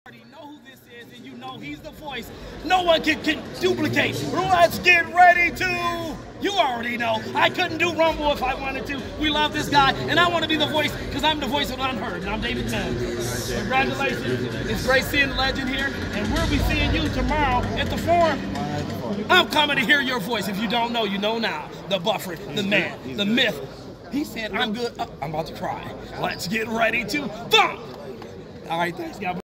already know who this is, and you know he's the voice. No one can duplicate. Let's get ready to. You already know. I couldn't do Rumble if I wanted to. We love this guy, and I want to be the voice because I'm the voice of the unheard, and I'm David Dunn. Congratulations. It's great seeing the legend here, and we'll be seeing you tomorrow at the Forum. I'm coming to hear your voice. If you don't know, you know now. The Buffer, the man, the myth. He said, I'm good. I'm about to cry. Let's get ready to thump. All right, thanks, guys.